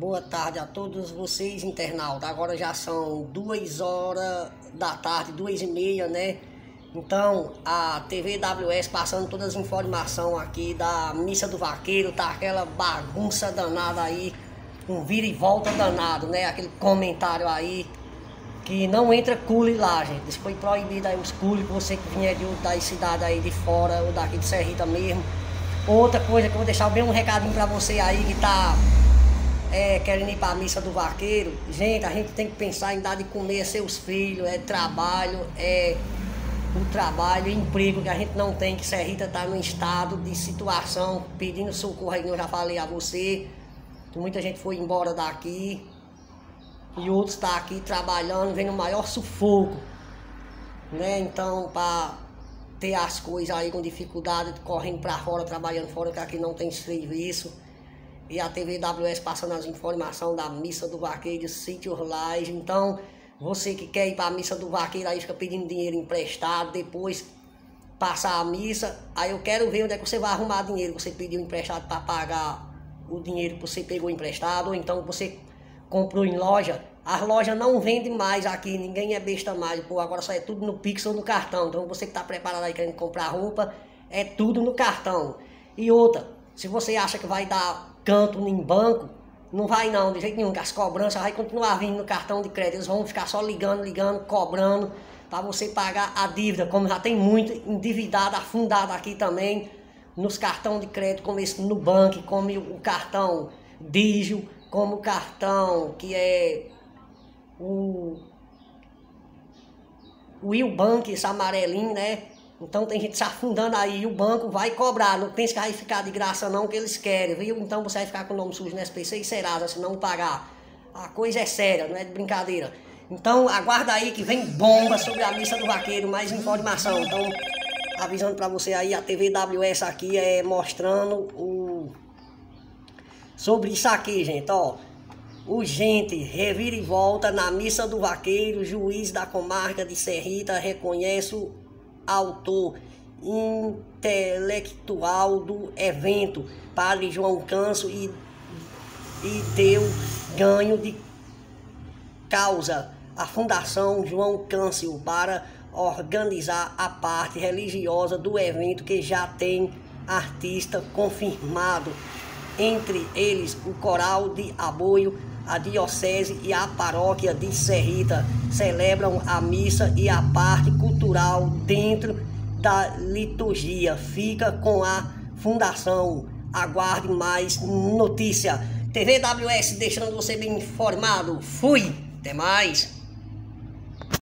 Boa tarde a todos vocês, internautas. Agora já são 2 horas da tarde, 2h30, né? Então, a TV WS passando todas as informações aqui da Missa do Vaqueiro. Tá aquela bagunça danada aí, um vira e volta danado, né? Aquele comentário aí que não entra cule lá, gente. Isso foi proibido aí os cules, você que vier das cidades aí de fora ou daqui de Serrita mesmo. Outra coisa que eu vou deixar bem um recadinho pra você aí que tá querendo ir pra missa do vaqueiro. Gente, a gente tem que pensar em dar de comer a seus filhos, trabalho, o trabalho, emprego que a gente não tem, que Serrita tá num estado de situação, pedindo socorro aí, que eu já falei a você, que muita gente foi embora daqui e outros tá aqui trabalhando, vendo o maior sufoco, né? Então, para ter as coisas aí com dificuldade, correndo para fora, trabalhando fora, que aqui não tem serviço. E a TV WS passando as informações da Missa do Vaqueiro, Sítio Laje. Então, você que quer ir para a Missa do Vaqueiro, aí fica pedindo dinheiro emprestado, depois passar a missa, aí eu quero ver onde é que você vai arrumar dinheiro. Você pediu emprestado para pagar o dinheiro que você pegou emprestado, ou então você comprou em loja. As lojas não vendem mais aqui, ninguém é besta mais, pô, agora só é tudo no Pix ou no cartão. Então você que está preparado aí querendo comprar roupa, é tudo no cartão. E outra, se você acha que vai dar canto em banco, não vai não, de jeito nenhum, que as cobranças vai continuar vindo no cartão de crédito. Eles vão ficar só ligando, cobrando, para você pagar a dívida, como já tem muito endividado, afundado aqui também, nos cartões de crédito, como esse Nubank, como o cartão Digio, como o cartão que é o Willbank, esse amarelinho, né? Então tem gente se afundando aí e o banco vai cobrar. Não pense que vai ficar de graça não, que eles querem, viu? Então você vai ficar com o nome sujo no SPC e Serasa se não pagar. A coisa é séria, não é de brincadeira. Então aguarda aí que vem bomba sobre a Missa do Vaqueiro, mais informação. Então, avisando pra você aí, a TV WS aqui mostrando sobre isso aqui, gente, ó. Urgente, reviravolta na Missa do Vaqueiro. Juiz da comarca de Serrita reconhece o autor intelectual do evento, Padre João Câncio, e deu ganho de causa à Fundação João Câncio para organizar a parte religiosa do evento, que já tem artista confirmado, entre eles o Coral de Aboio. A Diocese e a Paróquia de Serrita celebram a missa e a parte cultural dentro da liturgia. Fica com a Fundação. Aguarde mais notícia. TV WS deixando você bem informado. Fui! Até mais!